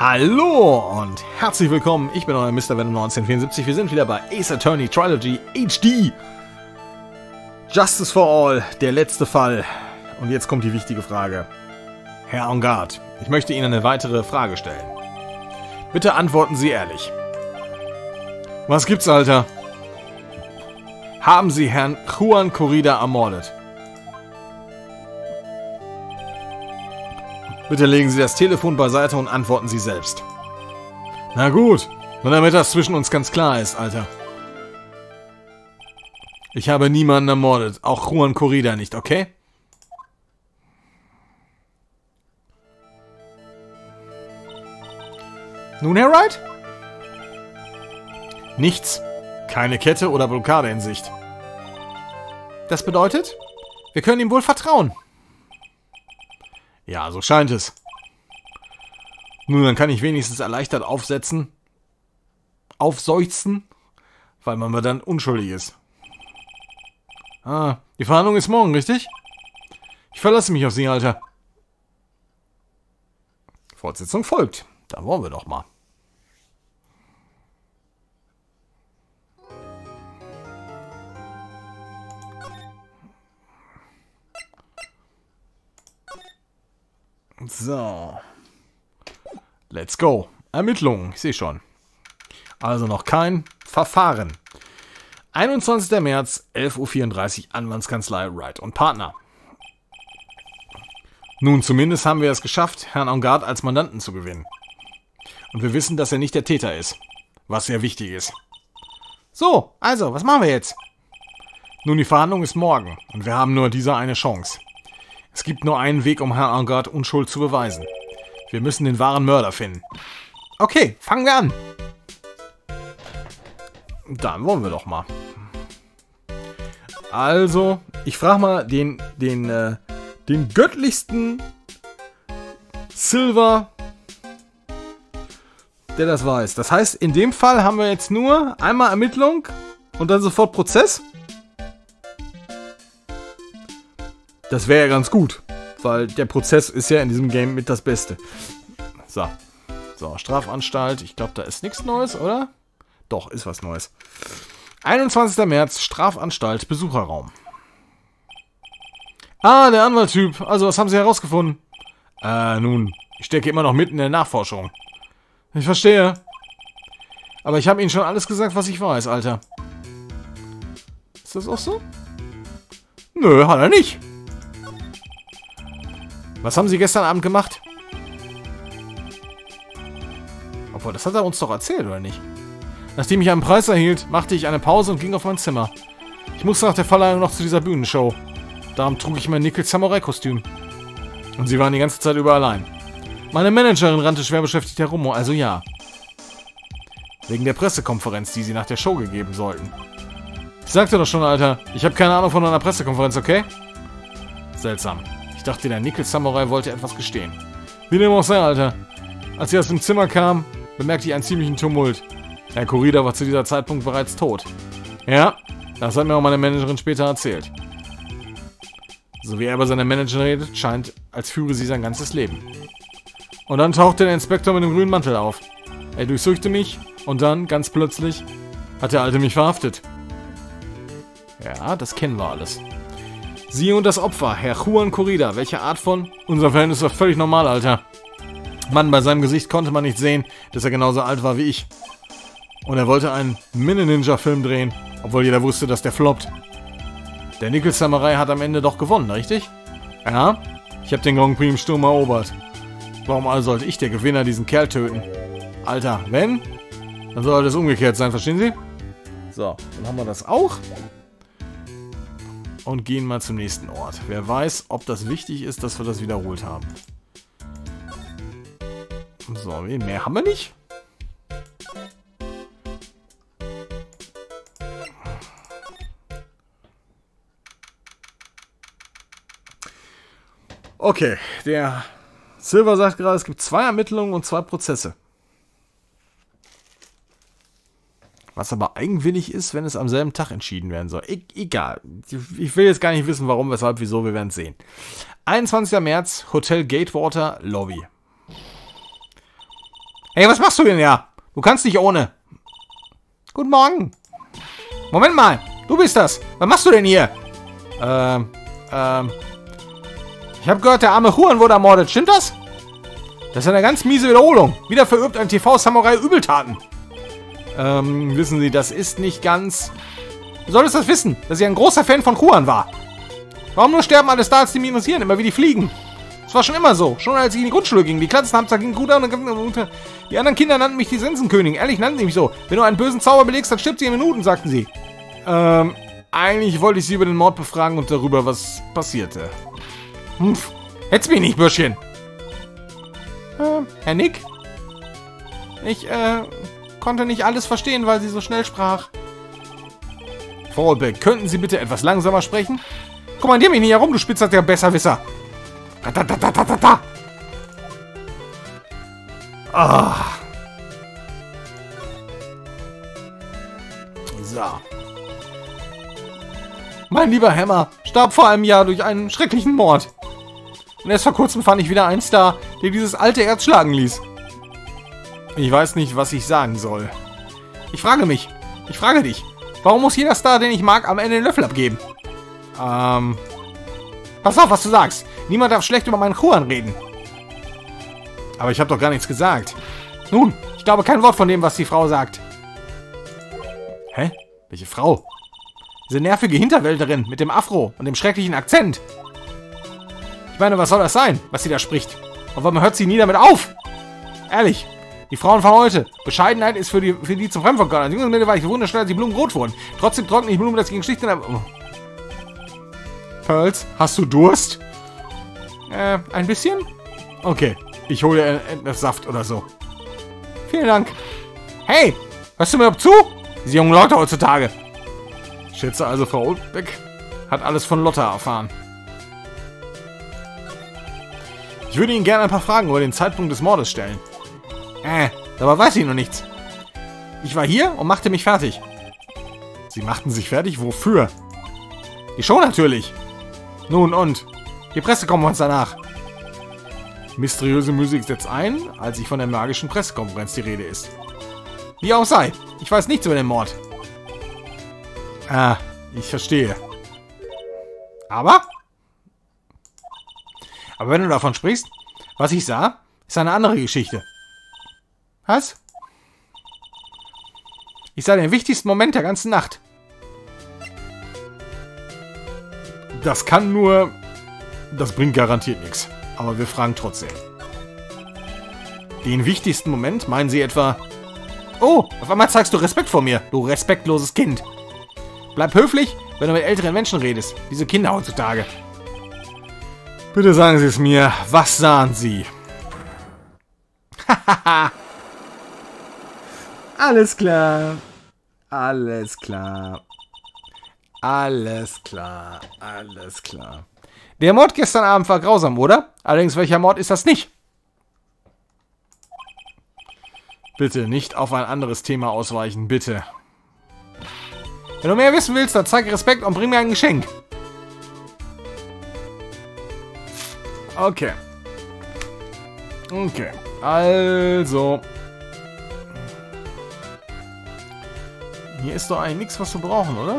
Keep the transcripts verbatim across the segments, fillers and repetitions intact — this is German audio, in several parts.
Hallo und herzlich willkommen, ich bin euer Mister Venom neunzehnhundertvierundsiebzig, wir sind wieder bei Ace Attorney Trilogy H D. Justice for All, der letzte Fall. Und jetzt kommt die wichtige Frage. Herr Engarde, ich möchte Ihnen eine weitere Frage stellen. Bitte antworten Sie ehrlich. Was gibt's, Alter? Haben Sie Herrn Juan Corrida ermordet? Bitte legen Sie das Telefon beiseite und antworten Sie selbst. Na gut, nur damit das zwischen uns ganz klar ist, Alter. Ich habe niemanden ermordet, auch Juan Corrida nicht, okay? Nun, Herr Wright? Nichts. Keine Kette oder Blockade in Sicht. Das bedeutet, wir können ihm wohl vertrauen. Ja, so scheint es. Nun, dann kann ich wenigstens erleichtert aufsetzen. Aufseufzen, weil man mir dann unschuldig ist. Ah, die Verhandlung ist morgen, richtig? Ich verlasse mich auf Sie, Alter. Fortsetzung folgt. Da wollen wir doch mal. So. Let's go. Ermittlungen, ich sehe schon. Also noch kein Verfahren. einundzwanzigster März, elf Uhr vierunddreißig, Anwaltskanzlei Wright und Partner. Nun, zumindest haben wir es geschafft, Herrn Engarde als Mandanten zu gewinnen. Und wir wissen, dass er nicht der Täter ist. Was sehr wichtig ist. So, also, was machen wir jetzt? Nun, die Verhandlung ist morgen. Und wir haben nur diese eine Chance. Es gibt nur einen Weg, um Herrn Engarde Unschuld zu beweisen. Wir müssen den wahren Mörder finden. Okay, fangen wir an. Dann wollen wir doch mal. Also, ich frage mal den, den, äh, den göttlichsten Silver, der das weiß. Das heißt, in dem Fall haben wir jetzt nur einmal Ermittlung und dann sofort Prozess. Das wäre ja ganz gut, weil der Prozess ist ja in diesem Game mit das Beste. So, so Strafanstalt. Ich glaube, da ist nichts Neues, oder? Doch, ist was Neues. einundzwanzigster März, Strafanstalt, Besucherraum. Ah, der Anwalttyp. Also, was haben Sie herausgefunden? Äh, nun, ich stecke immer noch mitten in der Nachforschung. Ich verstehe. Aber ich habe Ihnen schon alles gesagt, was ich weiß, Alter. Ist das auch so? Nö, hat er nicht. Was haben Sie gestern Abend gemacht? Obwohl, das hat er uns doch erzählt, oder nicht? Nachdem ich einen Preis erhielt, machte ich eine Pause und ging auf mein Zimmer. Ich musste nach der Verleihung noch zu dieser Bühnenshow. Darum trug ich mein Nickel-Samurai-Kostüm. Und Sie waren die ganze Zeit über allein. Meine Managerin rannte schwer beschäftigt herum, also ja. Wegen der Pressekonferenz, die Sie nach der Show gegeben sollten. Ich sagte doch schon, Alter, ich habe keine Ahnung von einer Pressekonferenz, okay? Seltsam. Ich dachte, der Nickel-Samurai wollte etwas gestehen. Wie dem auch sei, Alter. Als ich aus dem Zimmer kam, bemerkte ich einen ziemlichen Tumult. Herr Corrida war zu dieser Zeitpunkt bereits tot. Ja, das hat mir auch meine Managerin später erzählt. So wie er über seine Managerin redet, scheint, als führe sie sein ganzes Leben. Und dann tauchte der Inspektor mit dem grünen Mantel auf. Er durchsuchte mich und dann, ganz plötzlich, hat der Alte mich verhaftet. Ja, das kennen wir alles. Sie und das Opfer, Herr Juan Corrida. Welche Art von... Unser Verhältnis war völlig normal, Alter. Mann, bei seinem Gesicht konnte man nicht sehen, dass er genauso alt war wie ich. Und er wollte einen Mini-Ninja-Film drehen, obwohl jeder wusste, dass der floppt. Der Nickel-Samurai hat am Ende doch gewonnen, richtig? Ja, ich habe den Grand Prix im Sturm erobert. Warum also sollte ich, der Gewinner, diesen Kerl töten? Alter, wenn? Dann soll das umgekehrt sein, verstehen Sie? So, dann haben wir das auch. Und gehen mal zum nächsten Ort. Wer weiß, ob das wichtig ist, dass wir das wiederholt haben. So, mehr haben wir nicht. Okay, der Silver sagt gerade, es gibt zwei Ermittlungen und zwei Prozesse. Was aber eigenwillig ist, wenn es am selben Tag entschieden werden soll. E egal. Ich will jetzt gar nicht wissen, warum, weshalb, wieso. Wir werden es sehen. einundzwanzigster März, Hotel Gatewater, Lobby. Hey, was machst du denn ja? Du kannst nicht ohne. Guten Morgen. Moment mal, du bist das. Was machst du denn hier? Ähm, ähm. Ich habe gehört, der arme Juan wurde ermordet. Stimmt das? Das ist eine ganz miese Wiederholung. Wieder verübt ein T V-Samurai Übeltaten. Ähm, wissen Sie, das ist nicht ganz... Du solltest das wissen, dass ich ein großer Fan von Juan war. Warum nur sterben alle Stars, die minus immer wie die Fliegen? Das war schon immer so. Schon als ich in die Grundschule ging. Die Klassenhamster gingen gut an und die anderen Kinder nannten mich die Sensenkönigin. Ehrlich, nannten sie mich so. Wenn du einen bösen Zauber belegst, dann stirbt sie in Minuten, sagten sie. Ähm, eigentlich wollte ich sie über den Mord befragen und darüber, was passierte. Humph. Hätt's mich nicht, Bürschchen. Ähm, Herr Nick? Ich, äh, konnte nicht alles verstehen, weil sie so schnell sprach. Fallback, könnten Sie bitte etwas langsamer sprechen? Kommandier mich nicht herum, du spitzerter Besserwisser. Da, da, da, da, da, da. Ah. So. Mein lieber Hammer starb vor einem Jahr durch einen schrecklichen Mord. Und erst vor kurzem fand ich wieder einen Star, der dieses alte Erz schlagen ließ. Ich weiß nicht, was ich sagen soll. Ich frage mich, ich frage dich, warum muss jeder Star, den ich mag, am Ende den Löffel abgeben? Ähm... Pass auf, was du sagst. Niemand darf schlecht über meinen Juan reden. Aber ich habe doch gar nichts gesagt. Nun, ich glaube kein Wort von dem, was die Frau sagt. Hä? Welche Frau? Diese nervige Hinterwälderin mit dem Afro und dem schrecklichen Akzent. Ich meine, was soll das sein, was sie da spricht? Und warum hört sie nie damit auf? Ehrlich, die Frauen von heute. Bescheidenheit ist für die, für die zum Fremdvolk. Als junges Mädchen war ich wunderschön, als die Blumen rot wurden. Trotzdem trocknen die Blumen, dass ich schlicht in der... Oh. Pearls, hast du Durst? Äh, ein bisschen? Okay, ich hole etwas Saft oder so. Vielen Dank. Hey, hörst du mir überhaupt zu? Diese jungen Leute heutzutage. Ich schätze also, Frau Oldbeck hat alles von Lotta erfahren. Ich würde Ihnen gerne ein paar Fragen über den Zeitpunkt des Mordes stellen. Äh, dabei weiß ich noch nichts. Ich war hier und machte mich fertig. Sie machten sich fertig? Wofür? Die Show natürlich. Nun und? Die Presse kommt uns danach. Mysteriöse Musik setzt ein, als ich von der magischen Pressekonferenz die Rede ist. Wie auch sei, ich weiß nichts über den Mord. Ah, ich verstehe. Aber? Aber wenn du davon sprichst, was ich sah, ist eine andere Geschichte. Was? Ich sah den wichtigsten Moment der ganzen Nacht. Das kann nur... Das bringt garantiert nichts. Aber wir fragen trotzdem. Den wichtigsten Moment meinen Sie etwa... Oh, auf einmal zeigst du Respekt vor mir, du respektloses Kind. Bleib höflich, wenn du mit älteren Menschen redest. Diese Kinder heutzutage. Bitte sagen Sie es mir. Was sahen Sie? Hahaha. Alles klar. Alles klar. Alles klar. Alles klar. Der Mord gestern Abend war grausam, oder? Allerdings, welcher Mord ist das nicht? Bitte nicht auf ein anderes Thema ausweichen, bitte. Wenn du mehr wissen willst, dann zeig Respekt und bring mir ein Geschenk. Okay. Okay. Also. Hier ist doch eigentlich nichts, was wir brauchen, oder?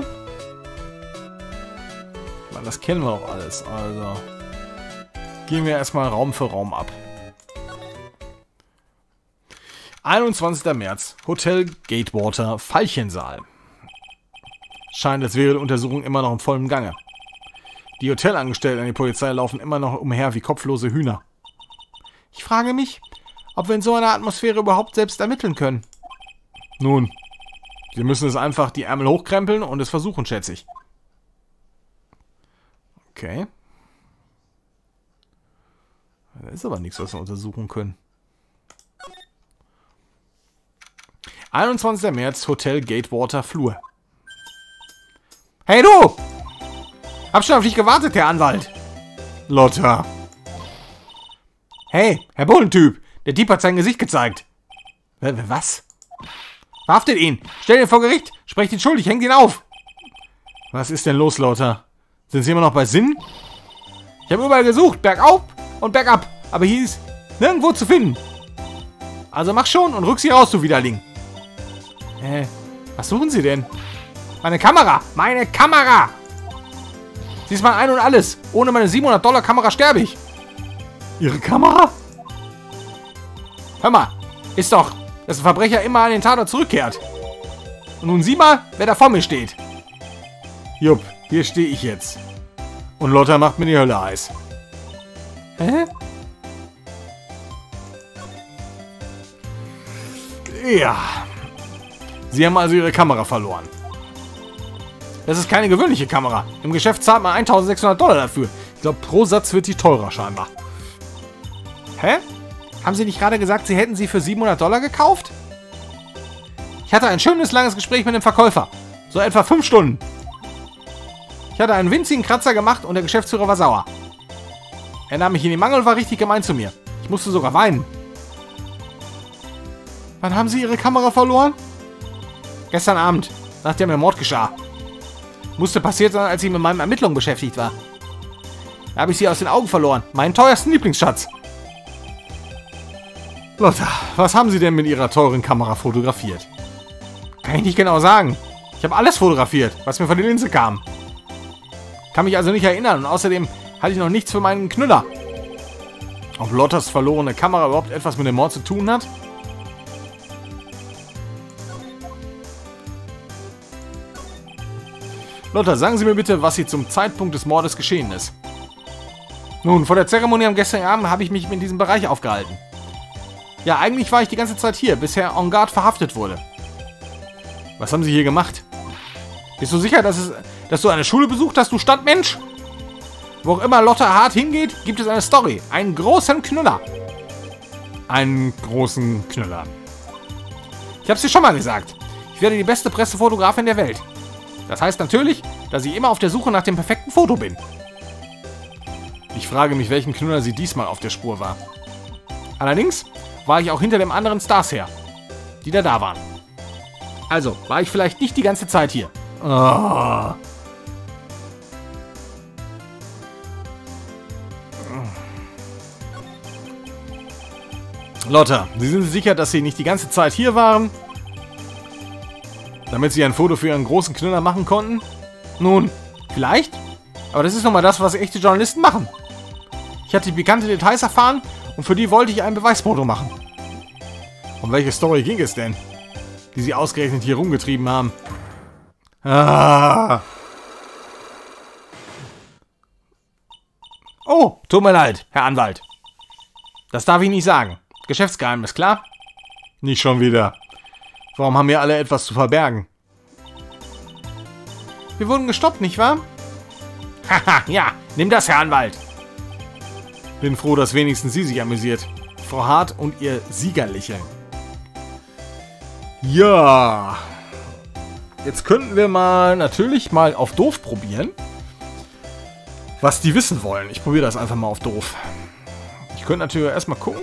Ich meine, das kennen wir doch alles. Also. Gehen wir erstmal Raum für Raum ab. einundzwanzigster März. Hotel Gatewater, Veilchensaal. Scheint, als wäre die Untersuchung immer noch im vollen Gange. Die Hotelangestellten und die Polizei laufen immer noch umher wie kopflose Hühner. Ich frage mich, ob wir in so einer Atmosphäre überhaupt selbst ermitteln können. Nun, wir müssen es einfach die Ärmel hochkrempeln und es versuchen, schätze ich. Okay. Da ist aber nichts, was wir untersuchen können. einundzwanzigster März, Hotel Gatewater, Flur. Hey du! Hab schon auf dich gewartet, Herr Anwalt. Lotta. Hey, Herr Bullentyp. Der Dieb hat sein Gesicht gezeigt. Was? Verhaftet ihn. Stell ihn vor Gericht. Sprecht ihn schuldig. Hängt ihn auf. Was ist denn los, Lotta? Sind Sie immer noch bei Sinn? Ich habe überall gesucht. Bergauf und bergab. Aber hier ist nirgendwo zu finden. Also mach schon und rück sie raus, du Widerling. Hä? Was suchen Sie denn? Meine Kamera! Meine Kamera! Sie ist mein Ein und Alles. Ohne meine siebenhundert Dollar Kamera sterbe ich. Ihre Kamera? Hör mal, ist doch, dass ein Verbrecher immer an den Tatort zurückkehrt. Und nun sieh mal, wer da vor mir steht. Jupp, hier stehe ich jetzt. Und Lotta macht mir die Hölle heiß. Hä? Ja. Sie haben also Ihre Kamera verloren. Das ist keine gewöhnliche Kamera. Im Geschäft zahlt man eintausendsechshundert Dollar dafür. Ich glaube, pro Satz wird sie teurer scheinbar. Hä? Haben Sie nicht gerade gesagt, Sie hätten sie für siebenhundert Dollar gekauft? Ich hatte ein schönes, langes Gespräch mit dem Verkäufer. So etwa fünf Stunden. Ich hatte einen winzigen Kratzer gemacht und der Geschäftsführer war sauer. Er nahm mich in den Mangel und war richtig gemein zu mir. Ich musste sogar weinen. Wann haben Sie Ihre Kamera verloren? Gestern Abend, nachdem der Mord geschah. Musste passiert sein, als ich mit meinen Ermittlungen beschäftigt war. Da habe ich sie aus den Augen verloren. Meinen teuersten Lieblingsschatz. Lotta, was haben Sie denn mit Ihrer teuren Kamera fotografiert? Kann ich nicht genau sagen. Ich habe alles fotografiert, was mir von der Linse kam. Kann mich also nicht erinnern und außerdem hatte ich noch nichts für meinen Knüller. Ob Lottas verlorene Kamera überhaupt etwas mit dem Mord zu tun hat? Lotta, sagen Sie mir bitte, was hier zum Zeitpunkt des Mordes geschehen ist. Nun, vor der Zeremonie am gestrigen Abend habe ich mich in diesem Bereich aufgehalten. Ja, eigentlich war ich die ganze Zeit hier, bis Herr Engarde verhaftet wurde. Was haben Sie hier gemacht? Bist du sicher, dass, es, dass du eine Schule besucht hast, du Stadtmensch? Wo auch immer Lotta hart hingeht, gibt es eine Story. Einen großen Knüller. Einen großen Knüller. Ich habe es dir schon mal gesagt. Ich werde die beste Pressefotografin der Welt. Das heißt natürlich, dass ich immer auf der Suche nach dem perfekten Foto bin. Ich frage mich, welchen Knüller sie diesmal auf der Spur war. Allerdings war ich auch hinter dem anderen Stars her, die da da waren. Also war ich vielleicht nicht die ganze Zeit hier. Oh. Lotta, Sie sind sicher, dass Sie nicht die ganze Zeit hier waren? Damit Sie ein Foto für Ihren großen Knüller machen konnten? Nun, vielleicht. Aber das ist nun mal das, was echte Journalisten machen. Ich hatte pikante Details erfahren und für die wollte ich ein Beweisfoto machen. Um welche Story ging es denn, die Sie ausgerechnet hier rumgetrieben haben? Ah. Oh, tut mir leid, Herr Anwalt. Das darf ich nicht sagen. Geschäftsgeheimnis, klar? Nicht schon wieder. Warum haben wir alle etwas zu verbergen? Wir wurden gestoppt, nicht wahr? Haha, ja, nimm das, Herr Anwalt. Bin froh, dass wenigstens Sie sich amüsiert. Frau Hart und Ihr Siegerlächeln. Ja. Jetzt könnten wir mal natürlich mal auf doof probieren, was die wissen wollen. Ich probiere das einfach mal auf doof. Ich könnte natürlich erstmal gucken.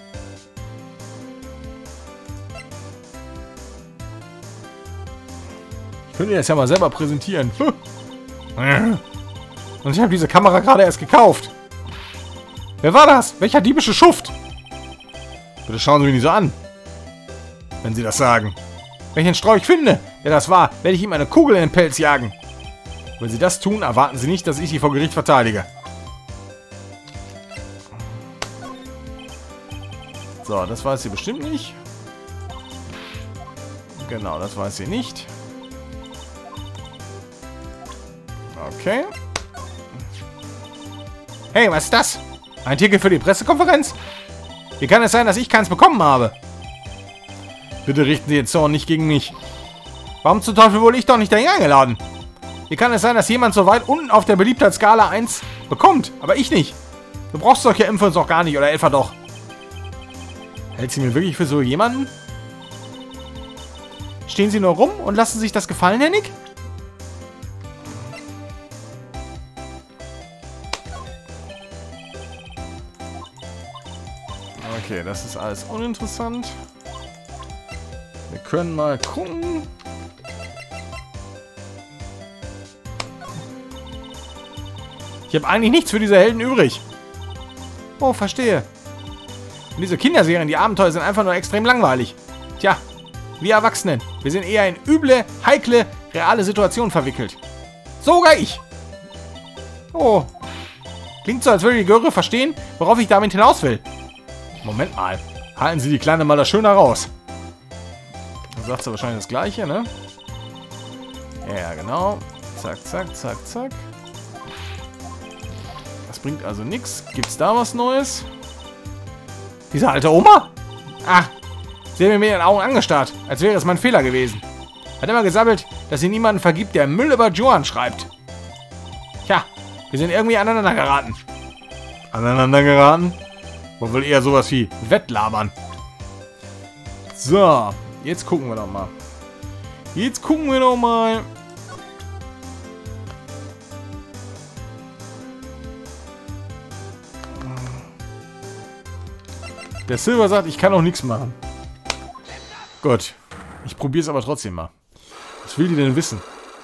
Ich könnte das ja mal selber präsentieren. Und ich habe diese Kamera gerade erst gekauft. Wer war das? Welcher diebische Schuft? Bitte schauen Sie mich nicht so an. Wenn Sie das sagen. Wenn ich einen Strauch finde, der das war, werde ich ihm eine Kugel in den Pelz jagen. Wenn Sie das tun, erwarten Sie nicht, dass ich Sie vor Gericht verteidige. So, das weiß sie bestimmt nicht. Genau, das weiß sie nicht. Okay. Hey, was ist das? Ein Ticket für die Pressekonferenz? Wie kann es sein, dass ich keins bekommen habe? Bitte richten Sie den Zorn nicht gegen mich. Warum zum Teufel wurde ich doch nicht dahin eingeladen? Wie kann es sein, dass jemand so weit unten auf der Beliebtheitsskala eins bekommt, aber ich nicht? Du brauchst solche Infos doch gar nicht, oder etwa doch? Hält sie mir wirklich für so jemanden? Stehen Sie nur rum und lassen sich das gefallen, Herr Nick? Okay, das ist alles uninteressant. Wir können mal gucken. Ich habe eigentlich nichts für diese Helden übrig. Oh, verstehe. Und diese Kinderserien, die Abenteuer sind einfach nur extrem langweilig. Tja, wir Erwachsenen, wir sind eher in üble, heikle, reale Situationen verwickelt. Sogar ich. Oh. Klingt so, als würde die Göre verstehen, worauf ich damit hinaus will. Moment mal. Halten Sie die Kleine mal da schön raus. Dann sagt sie wahrscheinlich das Gleiche, ne? Ja, genau. Zack, zack, zack, zack. Das bringt also nichts. Gibt's da was Neues? Diese alte Oma? Ah, sie hat mir mit ihren Augen angestarrt, als wäre es mein Fehler gewesen. Hat immer gesabbelt, dass sie niemanden vergibt, der Müll über Johann schreibt. Tja, wir sind irgendwie aneinander geraten. Aneinander geraten? Man will eher sowas wie Wettlabern. So, jetzt gucken wir doch mal. Jetzt gucken wir doch mal. Der Silver sagt, ich kann auch nichts machen. Gut. Ich probiere es aber trotzdem mal. Was will die denn wissen?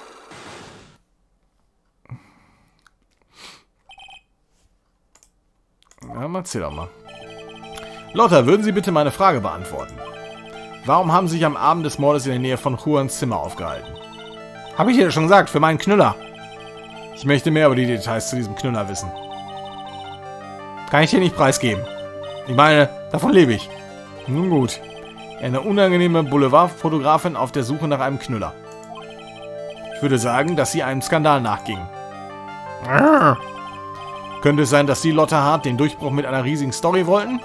Ja, mal erzähl doch mal. Lotta, würden Sie bitte meine Frage beantworten? Warum haben Sie sich am Abend des Mordes in der Nähe von Juans Zimmer aufgehalten? Habe ich dir schon gesagt, für meinen Knüller. Ich möchte mehr über die Details zu diesem Knüller wissen. Kann ich dir nicht preisgeben. Ich meine, davon lebe ich. Nun gut. Eine unangenehme Boulevardfotografin auf der Suche nach einem Knüller. Ich würde sagen, dass sie einem Skandal nachging. Ah. Könnte es sein, dass Sie, Lotta Hart, den Durchbruch mit einer riesigen Story wollten?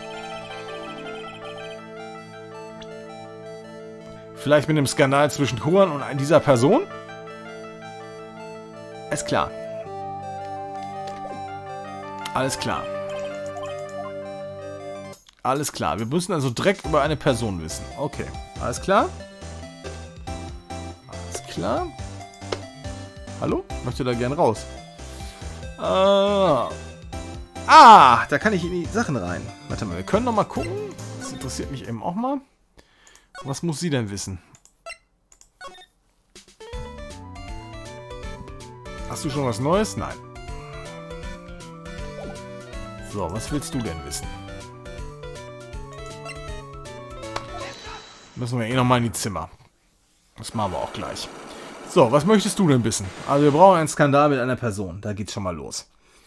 Vielleicht mit dem Skandal zwischen Juan und dieser Person? Ist klar. Alles klar. Alles klar. Wir müssen also direkt über eine Person wissen. Okay. Alles klar? Alles klar? Hallo? Ich möchte da gern raus. Ah. Ah, da kann ich in die Sachen rein. Warte mal, wir können noch mal gucken. Das interessiert mich eben auch mal. Was muss sie denn wissen? Hast du schon was Neues? Nein. So, was willst du denn wissen? Müssen wir eh noch mal in die Zimmer. Das machen wir auch gleich. So, was möchtest du denn wissen? Also wir brauchen einen Skandal mit einer Person. Da geht's schon mal los.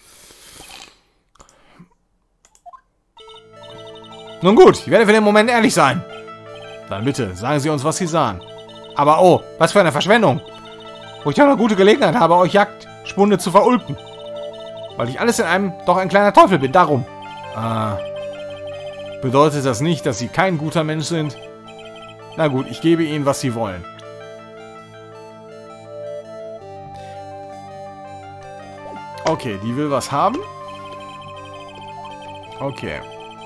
Nun gut, ich werde für den Moment ehrlich sein. Dann bitte, sagen Sie uns, was Sie sahen. Aber oh, was für eine Verschwendung. Wo ich doch eine gute Gelegenheit habe, euch Jagdspunde zu verulpen. Weil ich alles in einem doch ein kleiner Teufel bin, darum. Ah. Bedeutet das nicht, dass Sie kein guter Mensch sind? Na gut, ich gebe Ihnen, was Sie wollen. Okay, die will was haben. Okay.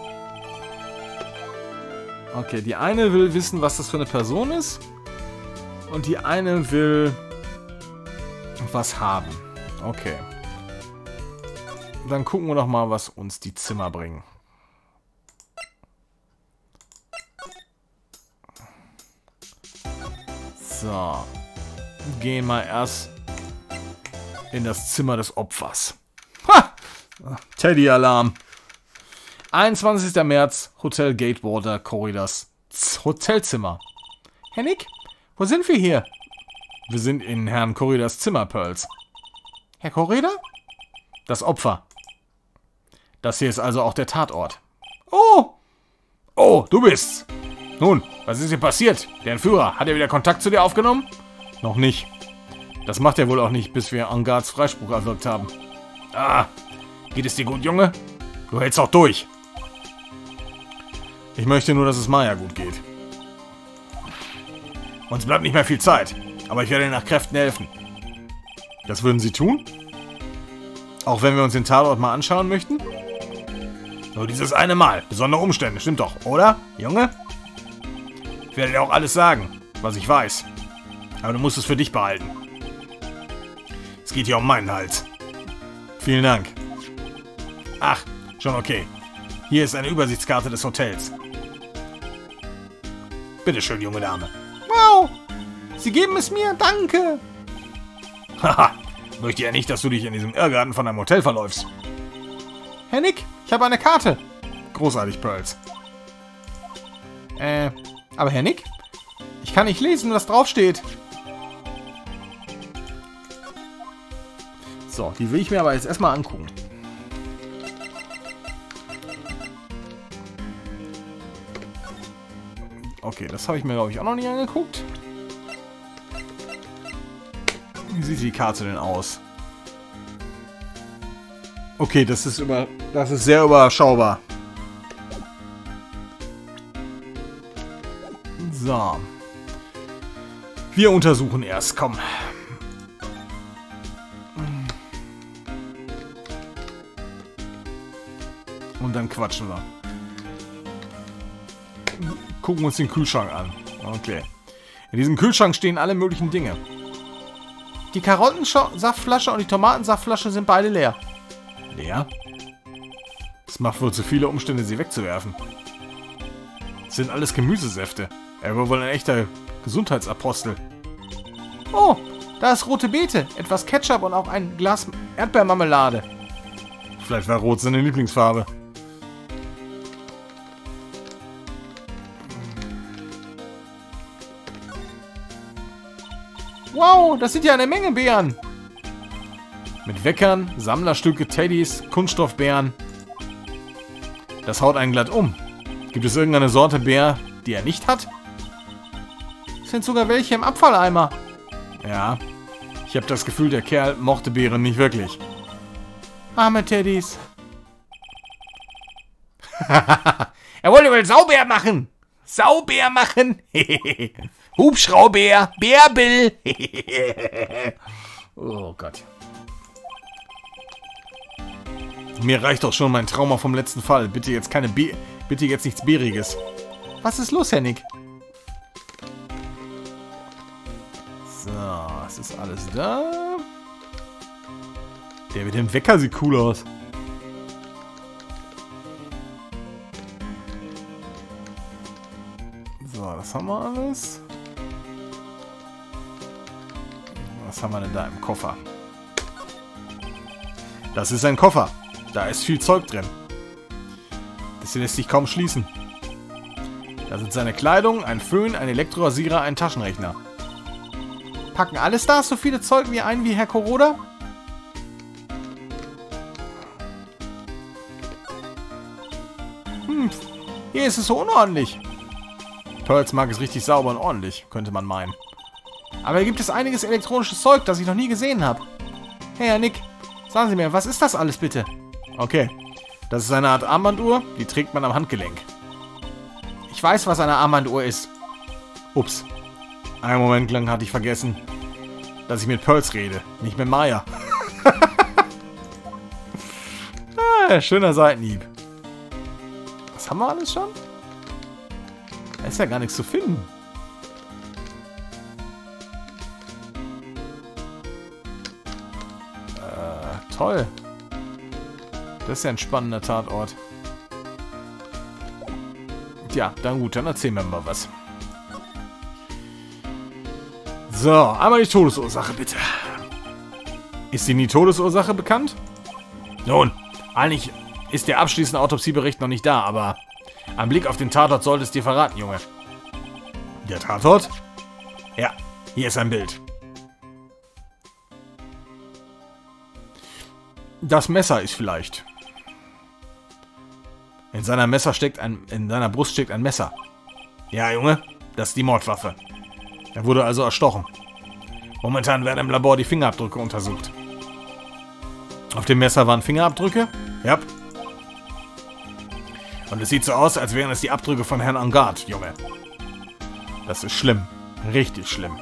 Okay, die eine will wissen, was das für eine Person ist. Und die eine will was haben. Okay. Dann gucken wir doch mal, was uns die Zimmer bringen. So. Gehen mal erst in das Zimmer des Opfers. Ha! Teddy-Alarm. einundzwanzigster März, Hotel Gatewater Corridors Hotelzimmer. Hennig, wo sind wir hier? Wir sind in Herrn Corridors Zimmer, Pearls. Herr Corridor? Das Opfer. Das hier ist also auch der Tatort. Oh! Oh, du bist's. Nun, was ist hier passiert? Der Entführer, hat er wieder Kontakt zu dir aufgenommen? Noch nicht. Das macht er wohl auch nicht, bis wir Engards Freispruch erwirkt haben. Ah, geht es dir gut, Junge? Du hältst auch durch. Ich möchte nur, dass es Maya gut geht. Uns bleibt nicht mehr viel Zeit, aber ich werde dir nach Kräften helfen. Das würden Sie tun? Auch wenn wir uns den Tatort mal anschauen möchten? Nur dieses eine Mal. Besondere Umstände, stimmt doch, oder, Junge? Ich werde dir auch alles sagen, was ich weiß. Aber du musst es für dich behalten. Es geht hier um meinen Hals. Vielen Dank. Ach, schon okay. Hier ist eine Übersichtskarte des Hotels. Bitte schön, junge Dame. Wow, Sie geben es mir, danke. Haha, möchte ja nicht, dass du dich in diesem Irrgarten von einem Hotel verläufst. Hennig, ich habe eine Karte. Großartig, Pearls. Äh, aber Herr Nick? Ich kann nicht lesen, was draufsteht. So, die will ich mir aber jetzt erstmal angucken. Okay, das habe ich mir, glaube ich, auch noch nie angeguckt. Wie sieht die Karte denn aus? Okay, das ist über, das ist sehr überschaubar. So. Wir untersuchen erst, komm. Und dann quatschen wir. Gucken uns den Kühlschrank an. Okay. In diesem Kühlschrank stehen alle möglichen Dinge. Die Karottensaftflasche und die Tomatensaftflasche sind beide leer. Leer? Es macht wohl zu viele Umstände, sie wegzuwerfen. Das sind alles Gemüsesäfte. Er war wohl ein echter Gesundheitsapostel. Oh, da ist rote Beete, etwas Ketchup und auch ein Glas Erdbeermarmelade. Vielleicht war rot seine Lieblingsfarbe. Wow, das sind ja eine Menge Beeren. Mit Weckern, Sammlerstücke, Teddys, Kunststoffbeeren. Das haut einen glatt um. Gibt es irgendeine Sorte Bär, die er nicht hat? Es sind sogar welche im Abfalleimer. Ja, ich habe das Gefühl, der Kerl mochte Beeren nicht wirklich. Arme Teddys. Er wollte wohl Saubär machen. Saubär machen. Hubschrauber, Bärbel. Oh Gott. Mir reicht doch schon mein Trauma vom letzten Fall. Bitte jetzt keine Be Bitte jetzt nichts Bäriges. Was ist los, Hennig? So, es ist alles da. Der mit dem Wecker sieht cool aus. So, das haben wir alles. Was haben wir denn da im Koffer? Das ist ein Koffer. Da ist viel Zeug drin. Das hier lässt sich kaum schließen. Da sind seine Kleidung, ein Föhn, ein Elektrorasierer, ein Taschenrechner. Packen alles da so viele Zeug wie ein wie Herr Kuroda? Hm, hier ist es so unordentlich. Pearls mag es richtig sauber und ordentlich, könnte man meinen. Aber hier gibt es einiges elektronisches Zeug, das ich noch nie gesehen habe. Hey, Herr Nick, sagen Sie mir, was ist das alles bitte? Okay, das ist eine Art Armbanduhr, die trägt man am Handgelenk. Ich weiß, was eine Armbanduhr ist. Ups. Einen Moment lang hatte ich vergessen, dass ich mit Pearls rede, nicht mit Maya. Ah, schöner Seitenhieb. Was haben wir alles schon? Da ist ja gar nichts zu finden. Äh, toll. Das ist ja ein spannender Tatort. Tja, dann gut, dann erzählen wir mal was. So, einmal die Todesursache, bitte. Ist Ihnen die Todesursache bekannt? Nun, eigentlich ist der abschließende Autopsiebericht noch nicht da, aber ein Blick auf den Tatort sollte es dir verraten, Junge. Der Tatort? Ja, hier ist ein Bild. Das Messer ist vielleicht. In seiner Messer steckt ein, in seiner Brust steckt ein Messer. Ja, Junge, das ist die Mordwaffe. Er wurde also erstochen. Momentan werden im Labor die Fingerabdrücke untersucht. Auf dem Messer waren Fingerabdrücke? Ja. Und es sieht so aus, als wären es die Abdrücke von Herrn Angard, Junge. Das ist schlimm. Richtig schlimm.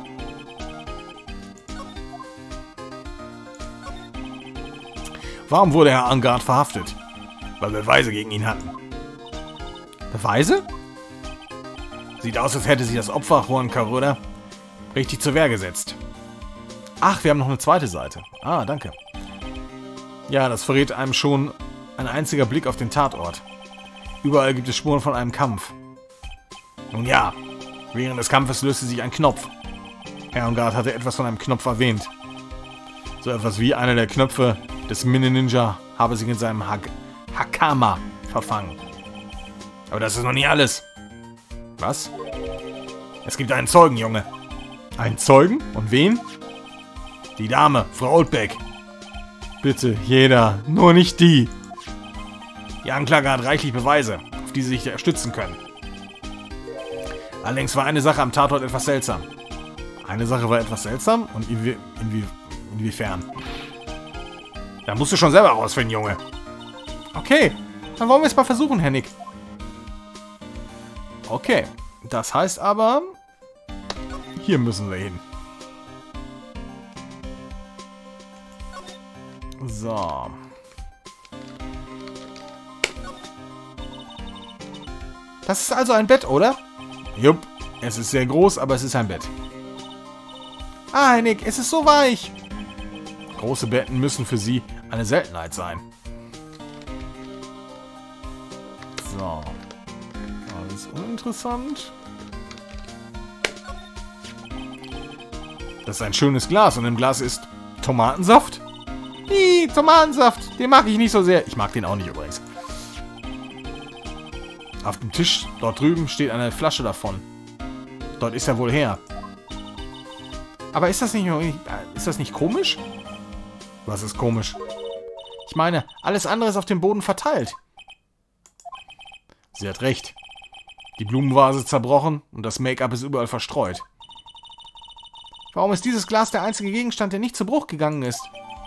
Warum wurde Herr Angard verhaftet? Weil wir Beweise gegen ihn hatten. Beweise? Sieht aus, als hätte sich das Opfer, Juan Kuroda, richtig zur Wehr gesetzt. Ach, wir haben noch eine zweite Seite. Ah, danke. Ja, das verrät einem schon ein einziger Blick auf den Tatort. Überall gibt es Spuren von einem Kampf. Nun ja, während des Kampfes löste sich ein Knopf. Herr Angard hatte etwas von einem Knopf erwähnt. So etwas wie einer der Knöpfe des Mini-Ninja habe sich in seinem Hak Hakama verfangen. Aber das ist noch nicht alles. Was? Es gibt einen Zeugen, Junge. Einen Zeugen? Und wen? Die Dame, Frau Oldbeck. Bitte, jeder. Nur nicht die. Die Anklage hat reichlich Beweise, auf die sie sich stützen können. Allerdings war eine Sache am Tatort etwas seltsam. Eine Sache war etwas seltsam? Und inwie inwie inwiefern? Da musst du schon selber rausfinden, Junge. Okay, dann wollen wir es mal versuchen, Herr Nick. Okay, das heißt aber, hier müssen wir hin. So. Das ist also ein Bett, oder? Jupp, es ist sehr groß, aber es ist ein Bett. Ah, Herr Nick, es ist so weich. Große Betten müssen für Sie eine Seltenheit sein. So. Alles uninteressant. Das ist ein schönes Glas und im Glas ist Tomatensaft. Ih, Tomatensaft, den mag ich nicht so sehr. Ich mag den auch nicht übrigens. Auf dem Tisch dort drüben steht eine Flasche davon. Dort ist er wohl her. Aber ist das nicht, ist das nicht komisch? Was ist komisch? Ich meine, alles andere ist auf dem Boden verteilt. Sie hat recht. Die Blumenvase ist zerbrochen und das Make-up ist überall verstreut. Warum ist dieses Glas der einzige Gegenstand, der nicht zu Bruch gegangen ist?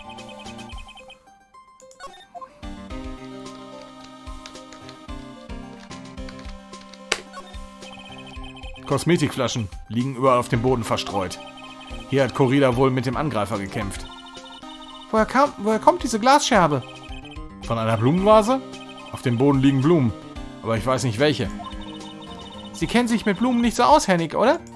Kosmetikflaschen liegen überall auf dem Boden verstreut. Hier hat Corrida wohl mit dem Angreifer gekämpft. Woher, kam, woher kommt diese Glasscherbe? Von einer Blumenvase? Auf dem Boden liegen Blumen, aber ich weiß nicht welche. Sie kennen sich mit Blumen nicht so aus, Herr Nick, oder?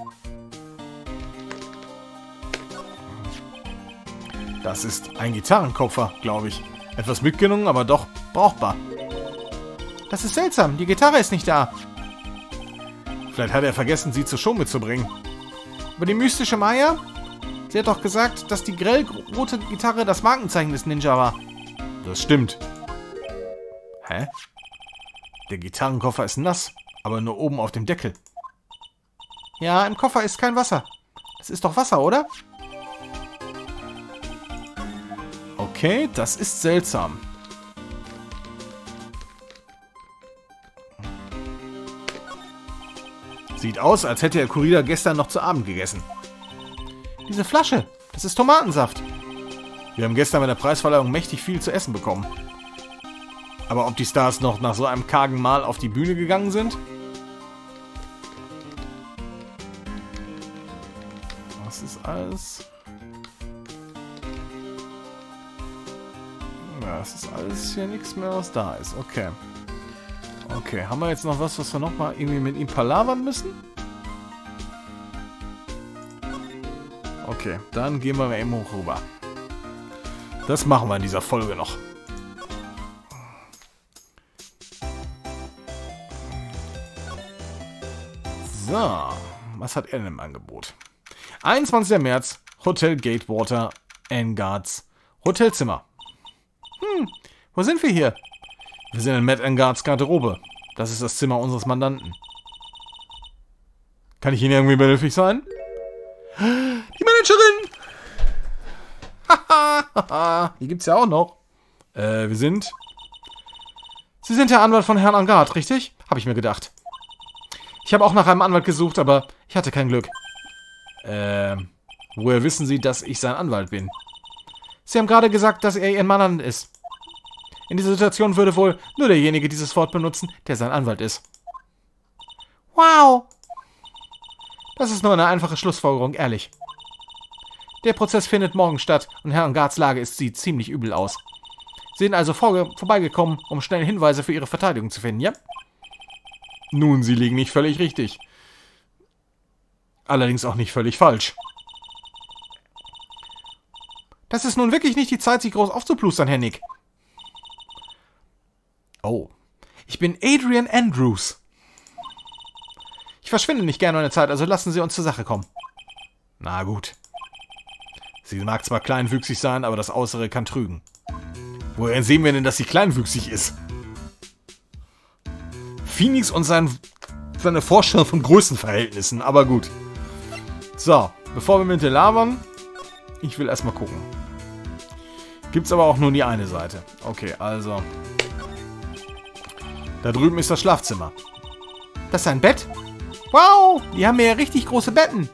Das ist ein Gitarrenkoffer, glaube ich. Etwas mitgenommen, aber doch brauchbar. Das ist seltsam, die Gitarre ist nicht da. Vielleicht hat er vergessen, sie zur Show mitzubringen. Aber die mystische Maya? Sie hat doch gesagt, dass die grellrote Gitarre das Markenzeichen des Ninja war. Das stimmt. Hä? Der Gitarrenkoffer ist nass, aber nur oben auf dem Deckel. Ja, im Koffer ist kein Wasser. Es ist doch Wasser, oder? Okay, das ist seltsam. Sieht aus, als hätte Herr Corrida gestern noch zu Abend gegessen. Diese Flasche, das ist Tomatensaft. Wir haben gestern bei der Preisverleihung mächtig viel zu essen bekommen. Aber ob die Stars noch nach so einem kargen Mahl auf die Bühne gegangen sind? Was ist alles? Ja, es ist alles hier nichts mehr, was da ist. Okay. Okay, haben wir jetzt noch was, was wir nochmal irgendwie mit ihm palavern müssen? Okay, dann gehen wir eben hoch rüber. Das machen wir in dieser Folge noch. So, was hat er denn im Angebot? einundzwanzigster März, Hotel Gatewater, Engards, Hotelzimmer. Hm, wo sind wir hier? Wir sind in Matt Engards Garderobe. Das ist das Zimmer unseres Mandanten. Kann ich Ihnen irgendwie behilflich sein? Die Managerin! Haha, die gibt's ja auch noch. Äh, wir sind... Sie sind der Anwalt von Herrn Engard, richtig? Habe ich mir gedacht. Ich habe auch nach einem Anwalt gesucht, aber ich hatte kein Glück. Äh, woher wissen Sie, dass ich sein Anwalt bin? Sie haben gerade gesagt, dass er Ihr Mandant ist. In dieser Situation würde wohl nur derjenige dieses Wort benutzen, der sein Anwalt ist. Wow! Das ist nur eine einfache Schlussfolgerung, ehrlich. Der Prozess findet morgen statt und Herrn Engards Lage ist, sieht ziemlich übel aus. Sie sind also vor, vorbeigekommen, um schnell Hinweise für Ihre Verteidigung zu finden, ja? Nun, Sie liegen nicht völlig richtig. Allerdings auch nicht völlig falsch. Das ist nun wirklich nicht die Zeit, sich groß aufzuplustern, Herr Nick. Oh, ich bin Adrian Andrews. Ich verschwinde nicht gerne eine Zeit, also lassen Sie uns zur Sache kommen. Na gut. Sie mag zwar kleinwüchsig sein, aber das Äußere kann trügen. Woher sehen wir denn, dass sie kleinwüchsig ist? Phoenix und sein, seine Vorstellung von Größenverhältnissen, aber gut. So, bevor wir mit dir labern, ich will erstmal gucken. Gibt's aber auch nur die eine Seite. Okay, also. Da drüben ist das Schlafzimmer. Das ist ein Bett? Wow, die haben ja richtig große Betten.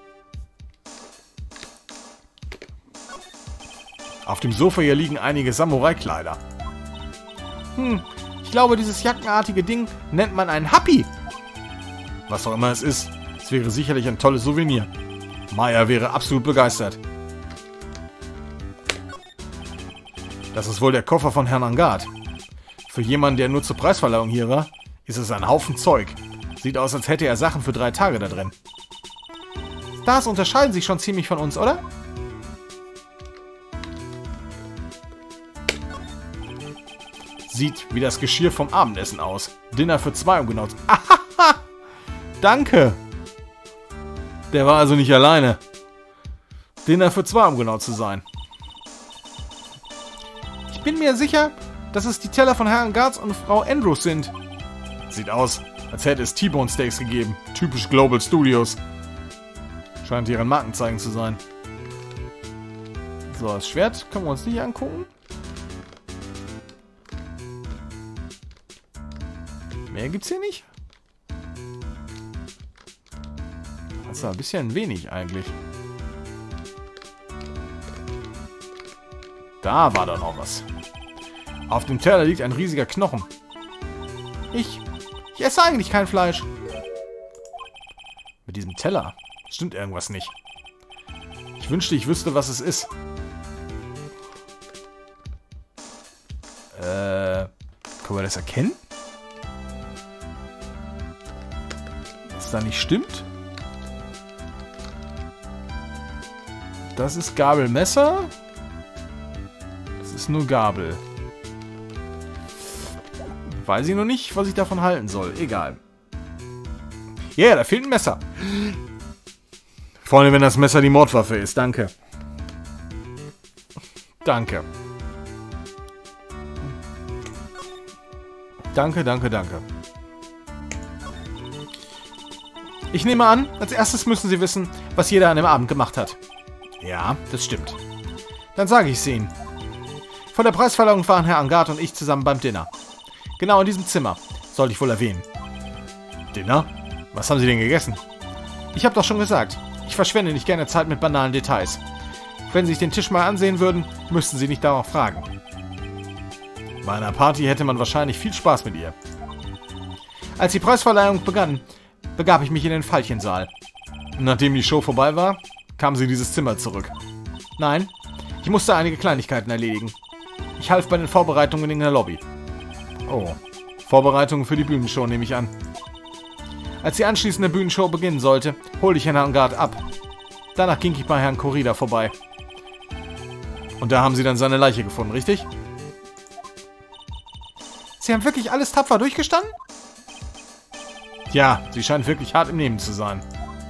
Auf dem Sofa hier liegen einige Samurai-Kleider. Hm, ich glaube, dieses jackenartige Ding nennt man einen Happy. Was auch immer es ist, es wäre sicherlich ein tolles Souvenir. Maya wäre absolut begeistert. Das ist wohl der Koffer von Herrn Angard. Für jemanden, der nur zur Preisverleihung hier war, ist es ein Haufen Zeug. Sieht aus, als hätte er Sachen für drei Tage da drin. Stars unterscheiden sich schon ziemlich von uns, oder? Sieht wie das Geschirr vom Abendessen aus. Dinner für zwei, um genau zu... Ahaha! Danke! Der war also nicht alleine. Dinner für zwei, um genau zu sein. Ich bin mir sicher, dass es die Teller von Herrn Gartz und Frau Andrews sind. Sieht aus, als hätte es T-Bone Steaks gegeben. Typisch Global Studios. Scheint deren Markenzeichen zu sein. So, das Schwert können wir uns nicht angucken. Mehr gibt's hier nicht? Das ist ein bisschen wenig eigentlich. Da war doch noch was. Auf dem Teller liegt ein riesiger Knochen. Ich, ich esse eigentlich kein Fleisch. Mit diesem Teller stimmt irgendwas nicht. Ich wünschte, ich wüsste, was es ist. Äh, können wir das erkennen? Was da nicht stimmt? Das ist Gabelmesser. Das ist nur Gabel. Weiß ich noch nicht, was ich davon halten soll. Egal. Ja, yeah, da fehlt ein Messer. Vor allem, wenn das Messer die Mordwaffe ist. Danke. Danke. Danke, danke, danke. Ich nehme an, als erstes müssen Sie wissen, was jeder an dem Abend gemacht hat. Ja, das stimmt. Dann sage ich es Ihnen. Von der Preisverleihung waren Herr Angard und ich zusammen beim Dinner. Genau in diesem Zimmer, sollte ich wohl erwähnen. Dinner? Was haben Sie denn gegessen? Ich habe doch schon gesagt, ich verschwende nicht gerne Zeit mit banalen Details. Wenn Sie sich den Tisch mal ansehen würden, müssten Sie nicht darauf fragen. Bei einer Party hätte man wahrscheinlich viel Spaß mit ihr. Als die Preisverleihung begann, begab ich mich in den Veilchensaal. Nachdem die Show vorbei war, kam sie in dieses Zimmer zurück. Nein, ich musste einige Kleinigkeiten erledigen. Ich half bei den Vorbereitungen in der Lobby. Oh, Vorbereitungen für die Bühnenshow nehme ich an. Als die anschließende Bühnenshow beginnen sollte, holte ich Herrn Angard ab. Danach ging ich bei Herrn Corrida vorbei. Und da haben Sie dann seine Leiche gefunden, richtig? Sie haben wirklich alles tapfer durchgestanden? Ja, sie scheint wirklich hart im Nehmen zu sein.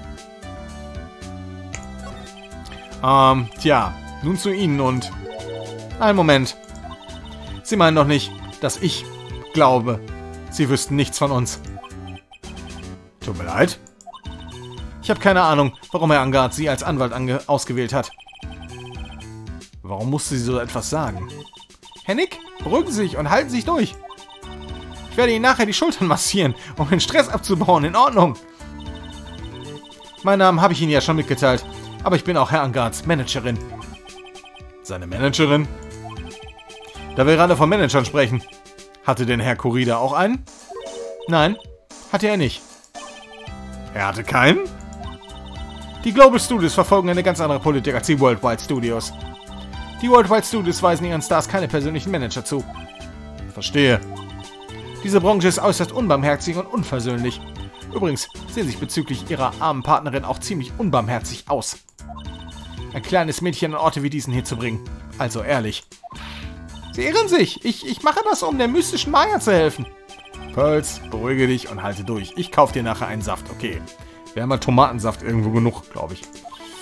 Ähm, tja, nun zu Ihnen und... Einen Moment. Sie meinen doch nicht, dass ich glaube, Sie wüssten nichts von uns. Tut mir leid. Ich habe keine Ahnung, warum Herr Angard Sie als Anwalt ange ausgewählt hat. Warum musste sie so etwas sagen? Herr Nick, beruhigen Sie sich und halten Sie sich durch. Ich werde Ihnen nachher die Schultern massieren, um den Stress abzubauen. In Ordnung. Meinen Namen habe ich Ihnen ja schon mitgeteilt, aber ich bin auch Herr Angards Managerin. Seine Managerin? Da wir gerade von Managern sprechen. Hatte denn Herr Corrida auch einen? Nein, hatte er nicht. Er hatte keinen? Die Global Studios verfolgen eine ganz andere Politik als die Worldwide Studios. Die Worldwide Studios weisen ihren Stars keine persönlichen Manager zu. Verstehe. Diese Branche ist äußerst unbarmherzig und unversöhnlich. Übrigens sehen sich bezüglich ihrer armen Partnerin auch ziemlich unbarmherzig aus. Ein kleines Mädchen an Orte wie diesen hier zu bringen. Also ehrlich. Sie irren sich. Ich, ich mache das, um der mystischen Maya zu helfen. Pearls, beruhige dich und halte durch. Ich kaufe dir nachher einen Saft, okay. Wir haben mal Tomatensaft irgendwo genug, glaube ich.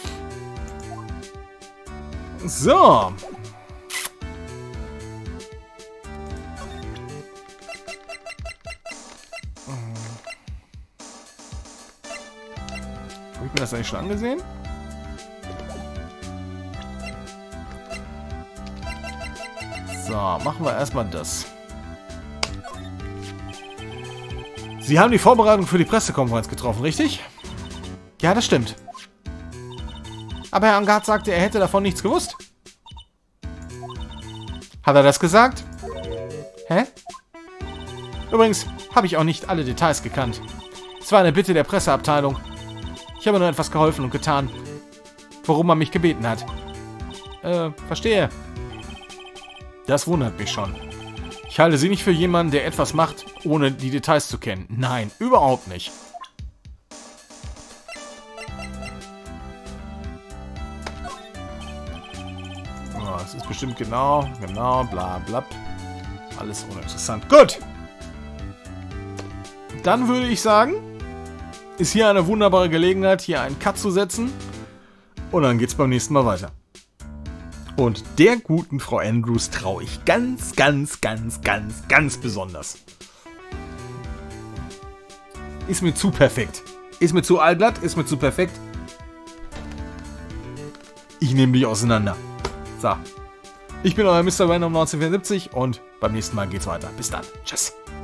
So. Habe ich mir das eigentlich schon angesehen? So, machen wir erstmal das. Sie haben die Vorbereitung für die Pressekonferenz getroffen, richtig? Ja, das stimmt. Aber Herr Angard sagte, er hätte davon nichts gewusst. Hat er das gesagt? Hä? Übrigens habe ich auch nicht alle Details gekannt. Es war eine Bitte der Presseabteilung. Ich habe nur etwas geholfen und getan, worum man mich gebeten hat. Äh, verstehe. Das wundert mich schon. Ich halte Sie nicht für jemanden, der etwas macht, ohne die Details zu kennen. Nein, überhaupt nicht. Oh, das ist bestimmt genau, genau, bla bla. Alles uninteressant. Gut. Dann würde ich sagen, ist hier eine wunderbare Gelegenheit, hier einen Cut zu setzen. Und dann geht's beim nächsten Mal weiter. Und der guten Frau Andrews traue ich ganz, ganz, ganz, ganz, ganz besonders. Ist mir zu perfekt. Ist mir zu allglatt, ist mir zu perfekt. Ich nehme dich auseinander. So. Ich bin euer Mister Random neunzehnhundertvierundsiebzig und beim nächsten Mal geht's weiter. Bis dann. Tschüss.